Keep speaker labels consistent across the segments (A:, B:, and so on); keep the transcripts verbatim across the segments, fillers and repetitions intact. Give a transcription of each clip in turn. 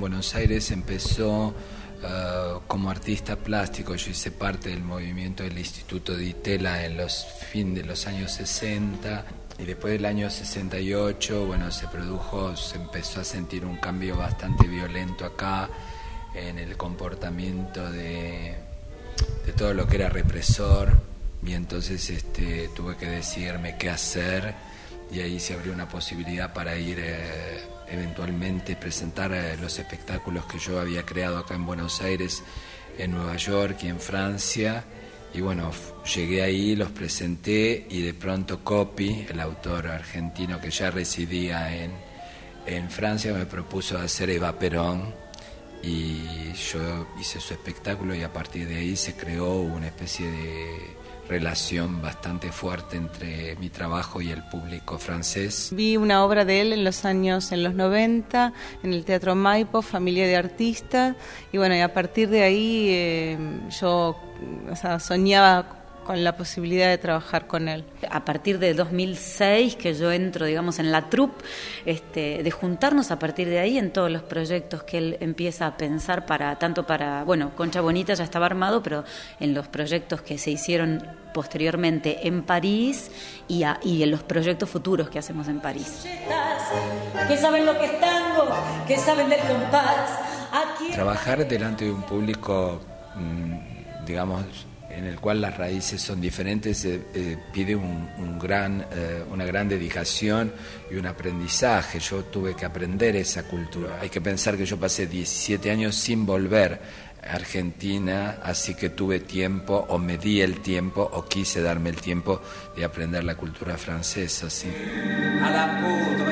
A: Buenos Aires empezó uh, como artista plástico. Yo hice parte del movimiento del Instituto Di Tella en los fin de los años sesenta, y después del año sesenta y ocho, bueno, se produjo, se empezó a sentir un cambio bastante violento acá en el comportamiento de, de todo lo que era represor, y entonces este, tuve que decidirme qué hacer, y ahí se abrió una posibilidad para ir eh, eventualmente presentar eh, los espectáculos que yo había creado acá en Buenos Aires, en Nueva York y en Francia. Y bueno, llegué ahí, los presenté, y de pronto Coppi, el autor argentino que ya residía en, en Francia, me propuso hacer Eva Perón, y yo hice su espectáculo, y a partir de ahí se creó una especie de relación bastante fuerte entre mi trabajo y el público francés.
B: Vi una obra de él en los años, en los noventa, en el Teatro Maipo, Familia de Artistas, y bueno, y a partir de ahí eh, yo o sea, soñaba con la posibilidad de trabajar con él.
C: A partir de dos mil seis que yo entro, digamos, en la troupe, este, de juntarnos a partir de ahí en todos los proyectos que él empieza a pensar para, tanto para, bueno, Concha Bonita ya estaba armado, pero en los proyectos que se hicieron posteriormente en París y, a, y en los proyectos futuros que hacemos en París.
D: Que saben lo que es tango, que saben del compás. Aquí...
A: Trabajar delante de un público, mmm, digamos, en el cual las raíces son diferentes, eh, eh, pide un, un gran, eh, una gran dedicación y un aprendizaje. Yo tuve que aprender esa cultura. Hay que pensar que yo pasé diecisiete años sin volver a Argentina, así que tuve tiempo, o me di el tiempo, o quise darme el tiempo de aprender la cultura francesa. ¿Sí? A la puta,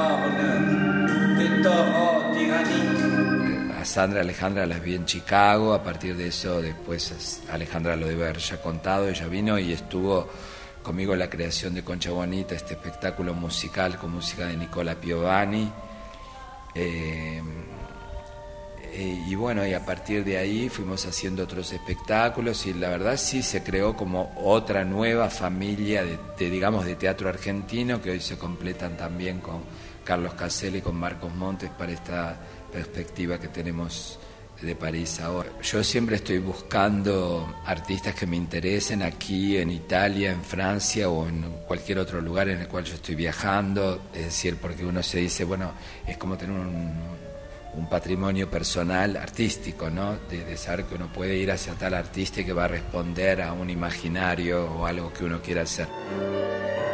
A: A Sandra Alejandra las vi en Chicago. A partir de eso, después Alejandra lo debe haber ya contado. Ella vino y estuvo conmigo en la creación de Concha Bonita, este espectáculo musical con música de Nicola Piovani. Eh, eh, y bueno, y a partir de ahí fuimos haciendo otros espectáculos, y la verdad sí se creó como otra nueva familia de, de digamos, de teatro argentino, que hoy se completan también con Carlos Caselli y con Marcos Montes para esta perspectiva que tenemos de París ahora. Yo siempre estoy buscando artistas que me interesen aquí en Italia, en Francia o en cualquier otro lugar en el cual yo estoy viajando, es decir, porque uno se dice, bueno, es como tener un, un patrimonio personal artístico, ¿no? De, de saber que uno puede ir hacia tal artista y que va a responder a un imaginario o algo que uno quiera hacer.